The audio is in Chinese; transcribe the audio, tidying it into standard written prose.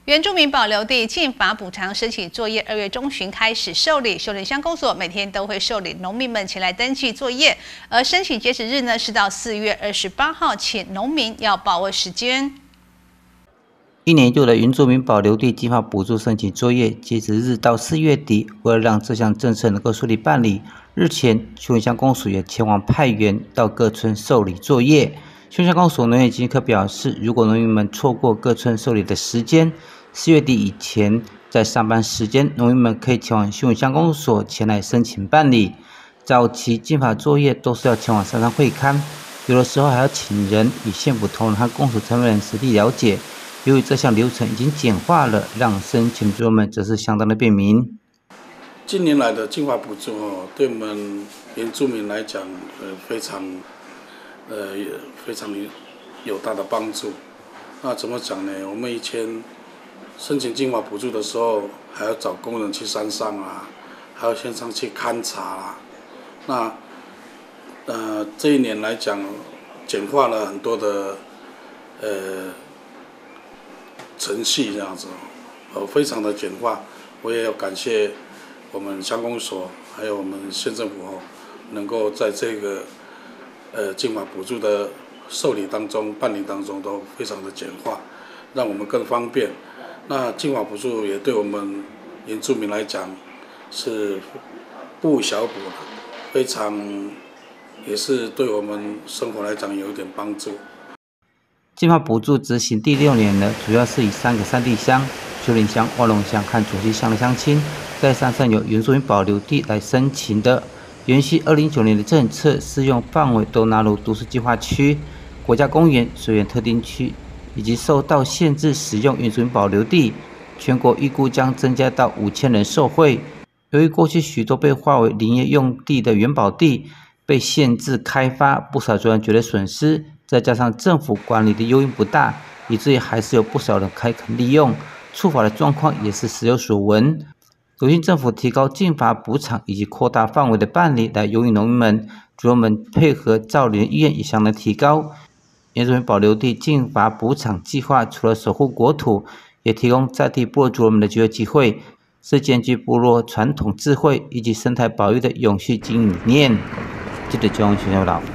原住民保留地禁伐补偿申请作业2月中旬开始受理，秀林乡公所每天都会受理农民们前来登记作业，而申请截止日呢是到4月28号，请农民要把握时间。 一年一度的原住民保留地禁伐补助申请作业截止日到4月底，为了让这项政策能够顺利办理，日前秀林乡公所也前往派员到各村受理作业。秀林乡公所农业经济科表示，如果农民们错过各村受理的时间，4月底以前，在上班时间，农民们可以前往秀林乡公所前来申请办理。早期禁伐作业都是要前往山上会勘，有的时候还要请人与县府同仁和公所成员实地了解。由于这项流程已经简化了，让申请作业们则是相当的便民。 近年来的禁伐补助对我们原住民来讲，非常有大的帮助。那怎么讲呢？我们以前申请禁伐补助的时候，还要找工人去山上啊，还要先上去勘察啊。那这一年来讲，简化了很多的程序，这样子，非常的简化。我也要感谢我们乡公所，还有我们县政府能够在这个禁伐补助的受理当中、办理当中都非常的简化，让我们更方便。那禁伐补助也对我们原住民来讲是不无小补的，非常也是对我们生活来讲有一点帮助。 禁伐补助执行第6年了，主要是以3个山地乡——秀林乡、万隆乡和左溪乡的乡亲，在山上有原住民保留地来申请的。延续2019年的政策，适用范围都纳入都市计划区、国家公园、水源特定区，以及受到限制使用原住民保留地。全国预估将增加到5000人受惠。由于过去许多被划为林业用地的原保地被限制开发，不少族人觉得损失，再加上政府管理的诱因不大，以至于还是有不少人开垦利用，触法的状况也是时有所闻。如今政府提高禁伐补偿以及扩大范围的办理，来诱引农民们、族人们配合造林的意愿也相当提高。原住民保留地禁伐补偿计划除了守护国土，也提供在地部落族人们的就业机会，是兼具部落传统智慧以及生态保育的永续经营理念。记者江文学报道。